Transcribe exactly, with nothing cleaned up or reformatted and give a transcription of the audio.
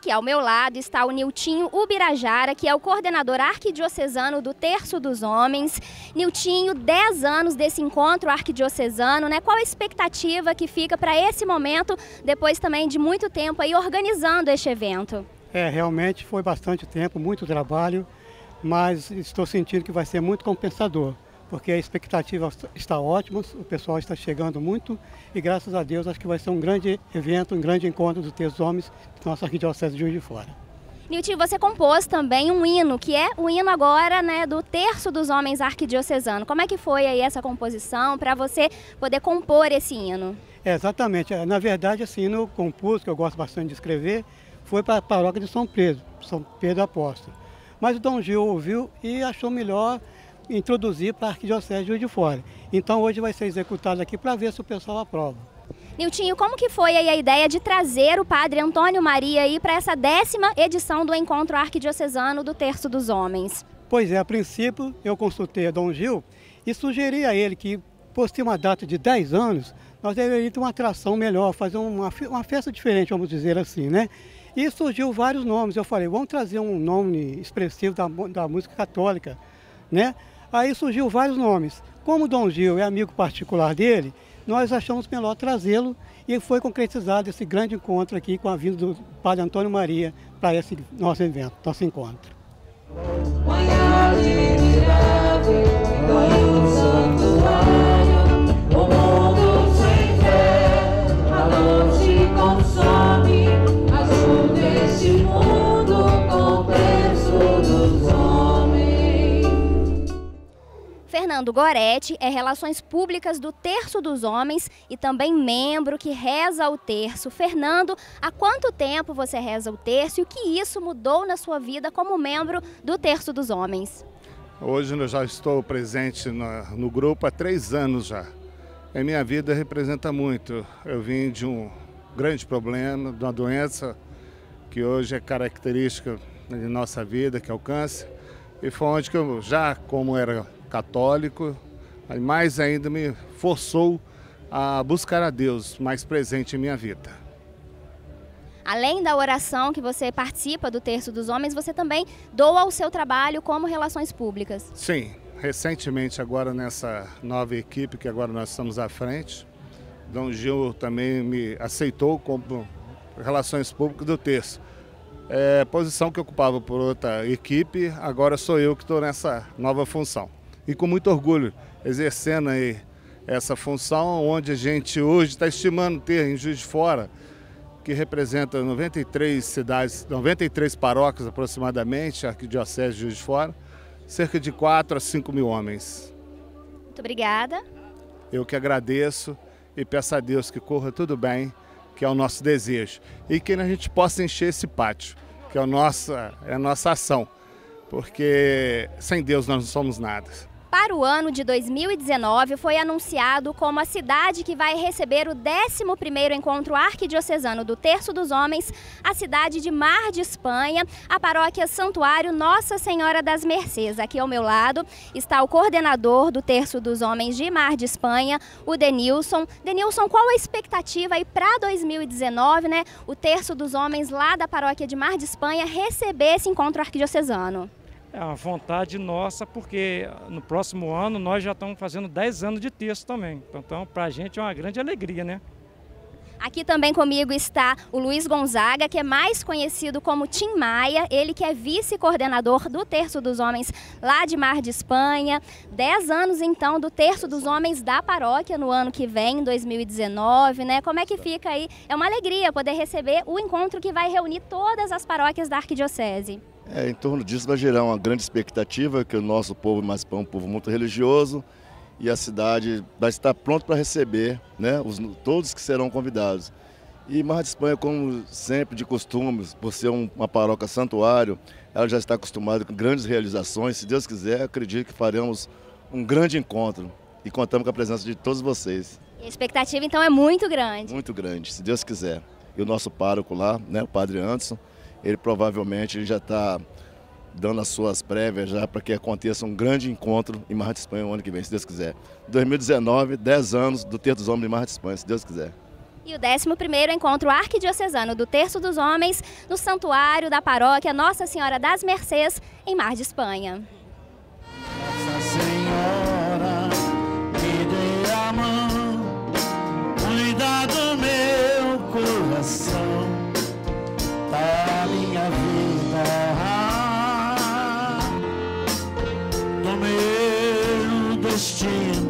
Aqui ao meu lado está o Niltinho Ubirajara, que é o coordenador arquidiocesano do Terço dos Homens. Niltinho, dez anos desse encontro arquidiocesano, né? Qual a expectativa que fica para esse momento, depois também de muito tempo aí organizando este evento? É, realmente foi bastante tempo, muito trabalho, mas estou sentindo que vai ser muito compensador, porque a expectativa está ótima, o pessoal está chegando muito e graças a Deus acho que vai ser um grande evento, um grande encontro do Terço dos Homens da nossa Arquidiocese de Juiz de Fora. Niltinho, você compôs também um hino, que é o hino agora, né, do Terço dos Homens Arquidiocesano. Como é que foi aí essa composição para você poder compor esse hino? É, exatamente, na verdade esse hino eu compus, que eu gosto bastante de escrever, foi para a paróquia de São Pedro, São Pedro Apóstolo. Mas o Dom Gil ouviu e achou melhor introduzir para a Arquidiocese de Juiz de Fora. Então hoje vai ser executado aqui para ver se o pessoal aprova. Niltinho, como que foi aí a ideia de trazer o padre Antônio Maria aí para essa décima edição do Encontro Arquidiocesano do Terço dos Homens? Pois é, a princípio eu consultei a Dom Gil e sugeri a ele que, por ter uma data de dez anos, nós deveríamos ter uma atração melhor, fazer uma, uma festa diferente, vamos dizer assim, né? E surgiu vários nomes. Eu falei, vamos trazer um nome expressivo da, da música católica, né? Aí surgiu vários nomes. Como o Dom Gil é amigo particular dele, nós achamos melhor trazê-lo e foi concretizado esse grande encontro aqui com a vinda do padre Antônio Maria para esse nosso evento, nosso encontro. Fernando Goretti é Relações Públicas do Terço dos Homens e também membro que reza o terço. Fernando, há quanto tempo você reza o terço e o que isso mudou na sua vida como membro do Terço dos Homens? Hoje eu já estou presente no, no grupo há três anos já. A minha vida representa muito. Eu vim de um grande problema, de uma doença que hoje é característica de nossa vida, que é o câncer. E foi onde que eu já, como era católico, mais ainda me forçou a buscar a Deus mais presente em minha vida. Além da oração que você participa do Terço dos Homens, você também doa o seu trabalho como Relações Públicas. Sim, recentemente agora nessa nova equipe que agora nós estamos à frente, Dom Gil também me aceitou como Relações Públicas do Terço. É, posição que eu ocupava por outra equipe, agora sou eu que estou nessa nova função. E com muito orgulho, exercendo aí essa função, onde a gente hoje está estimando ter em Juiz de Fora, que representa noventa e três cidades, noventa e três paróquias aproximadamente, a Arquidiocese de Juiz de Fora, cerca de quatro a cinco mil homens. Muito obrigada. Eu que agradeço e peço a Deus que corra tudo bem, que é o nosso desejo. E que a gente possa encher esse pátio, que é a nossa, é a nossa ação, porque sem Deus nós não somos nada. Para o ano de dois mil e dezenove, foi anunciado como a cidade que vai receber o décimo primeiro Encontro Arquidiocesano do Terço dos Homens, a cidade de Mar de Espanha, a paróquia Santuário Nossa Senhora das Mercês. Aqui ao meu lado está o coordenador do Terço dos Homens de Mar de Espanha, o Denilson. Denilson, qual a expectativa aí para dois mil e dezenove, né? O Terço dos Homens lá da paróquia de Mar de Espanha receber esse encontro arquidiocesano? É uma vontade nossa, porque no próximo ano nós já estamos fazendo dez anos de terço também. Então, para a gente é uma grande alegria, né? Aqui também comigo está o Luiz Gonzaga, que é mais conhecido como Tim Maia, ele que é vice-coordenador do Terço dos Homens lá de Mar de Espanha. Dez anos, então, do Terço dos Homens da paróquia no ano que vem, dois mil e dezenove, né? Como é que fica aí? É uma alegria poder receber o encontro que vai reunir todas as paróquias da Arquidiocese. É, em torno disso vai gerar uma grande expectativa, que o nosso povo mais é um povo muito religioso e a cidade vai estar pronta para receber, né, os, todos que serão convidados. E Mar de Espanha, como sempre de costume, por ser um, uma paróquia santuário, ela já está acostumada com grandes realizações. Se Deus quiser, acredito que faremos um grande encontro e contamos com a presença de todos vocês. E a expectativa então é muito grande. Muito grande, se Deus quiser. E o nosso pároco lá, né, o padre Anderson, ele provavelmente ele já está dando as suas prévias já para que aconteça um grande encontro em Mar de Espanha o ano que vem, se Deus quiser. dois mil e dezenove, dez anos do Terço dos Homens de Mar de Espanha, se Deus quiser. E o décimo primeiro Encontro Arquidiocesano do Terço dos Homens no Santuário da Paróquia Nossa Senhora das Mercês, em Mar de Espanha. Nossa Senhora, me dê a mão, cuida do meu coração, da minha vida, do meu destino.